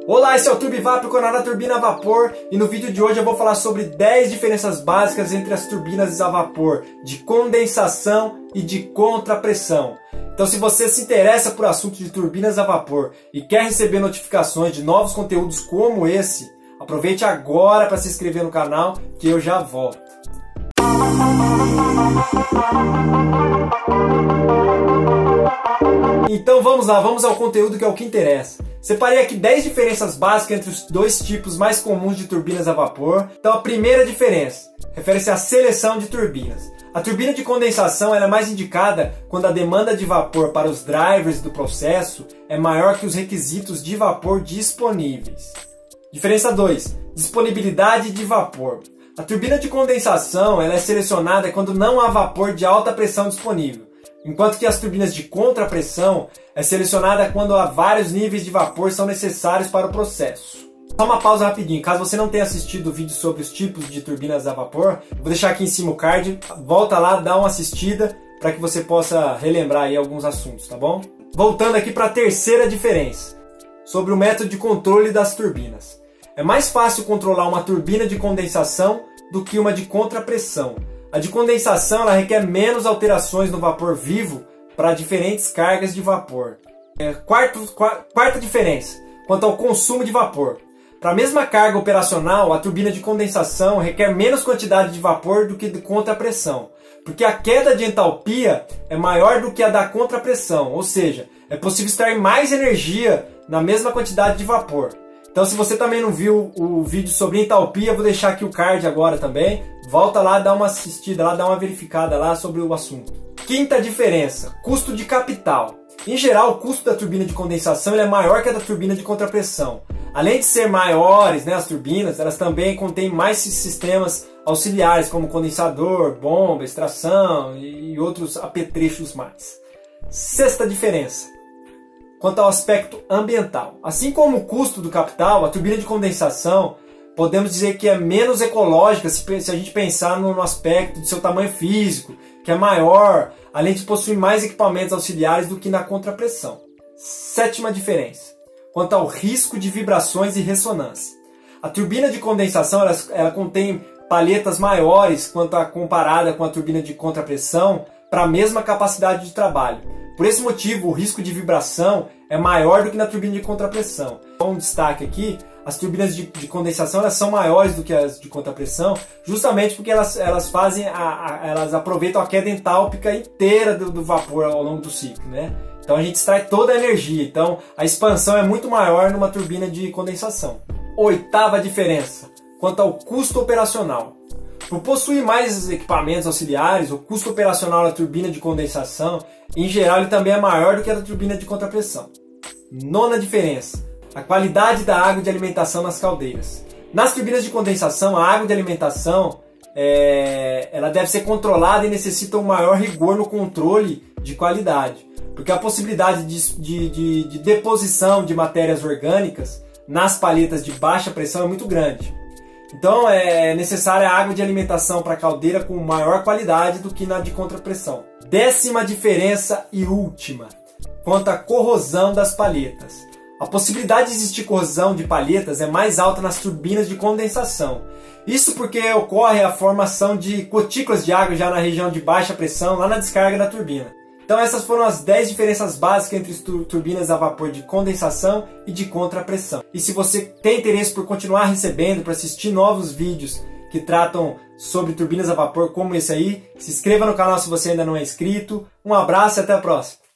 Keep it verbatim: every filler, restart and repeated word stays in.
Olá, esse é o TurbiVap, o canal da turbina a vapor, e no vídeo de hoje eu vou falar sobre dez diferenças básicas entre as turbinas a vapor de condensação e de contrapressão. Então, se você se interessa por assunto de turbinas a vapor e quer receber notificações de novos conteúdos como esse, aproveite agora para se inscrever no canal que eu já volto. Então vamos lá, vamos ao conteúdo que é o que interessa. Separei aqui dez diferenças básicas entre os dois tipos mais comuns de turbinas a vapor. Então a primeira diferença refere-se à seleção de turbinas. A turbina de condensação ela é mais indicada quando a demanda de vapor para os drivers do processo é maior que os requisitos de vapor disponíveis. Diferença dois. Disponibilidade de vapor. A turbina de condensação ela é selecionada quando não há vapor de alta pressão disponível, enquanto que as turbinas de contrapressão é selecionada quando há vários níveis de vapor são necessários para o processo. Só uma pausa rapidinho, caso você não tenha assistido o vídeo sobre os tipos de turbinas a vapor, vou deixar aqui em cima o card, volta lá, dá uma assistida para que você possa relembrar aí alguns assuntos, tá bom? Voltando aqui para a terceira diferença, sobre o método de controle das turbinas. É mais fácil controlar uma turbina de condensação do que uma de contrapressão. A de condensação ela requer menos alterações no vapor vivo para diferentes cargas de vapor. É, quarto, quarta diferença, quanto ao consumo de vapor. Para a mesma carga operacional, a turbina de condensação requer menos quantidade de vapor do que de contrapressão, porque a queda de entalpia é maior do que a da contrapressão, ou seja, é possível extrair mais energia na mesma quantidade de vapor. Então, se você também não viu o vídeo sobre entalpia, vou deixar aqui o card agora também. Volta lá, dá uma assistida lá, dá uma verificada lá sobre o assunto. Quinta diferença, custo de capital. Em geral, o custo da turbina de condensação ele é maior que a da turbina de contrapressão. Além de ser maiores, né, as turbinas, elas também contêm mais sistemas auxiliares, como condensador, bomba, extração e outros apetrechos mais. Sexta diferença, quanto ao aspecto ambiental. Assim como o custo do capital, a turbina de condensação podemos dizer que é menos ecológica se a gente pensar no aspecto de seu tamanho físico, que é maior, além de possuir mais equipamentos auxiliares do que na contrapressão. Sétima diferença, quanto ao risco de vibrações e ressonância. A turbina de condensação ela, ela contém palhetas maiores quanto a comparada com a turbina de contrapressão para a mesma capacidade de trabalho. Por esse motivo, o risco de vibração é maior do que na turbina de contrapressão. Um destaque aqui, as turbinas de, de condensação elas são maiores do que as de contrapressão, justamente porque elas, elas, fazem a, a, elas aproveitam a queda entálpica inteira do, do vapor ao longo do ciclo, né? Então a gente extrai toda a energia, então a expansão é muito maior numa turbina de condensação. Oitava diferença, quanto ao custo operacional. Por possuir mais equipamentos auxiliares, o custo operacional da turbina de condensação, em geral, ele também é maior do que a da turbina de contrapressão. Nona diferença, a qualidade da água de alimentação nas caldeiras. Nas turbinas de condensação, a água de alimentação é, ela deve ser controlada e necessita um maior rigor no controle de qualidade, porque a possibilidade de, de, de, de deposição de matérias orgânicas nas palhetas de baixa pressão é muito grande. Então é necessária água de alimentação para a caldeira com maior qualidade do que na de contrapressão. Décima diferença e última, quanto à corrosão das palhetas. A possibilidade de existir corrosão de palhetas é mais alta nas turbinas de condensação. Isso porque ocorre a formação de gotículas de água já na região de baixa pressão, lá na descarga da turbina. Então essas foram as dez diferenças básicas entre as turbinas a vapor de condensação e de contrapressão. E se você tem interesse por continuar recebendo, para assistir novos vídeos que tratam sobre turbinas a vapor como esse aí, se inscreva no canal se você ainda não é inscrito. Um abraço e até a próxima!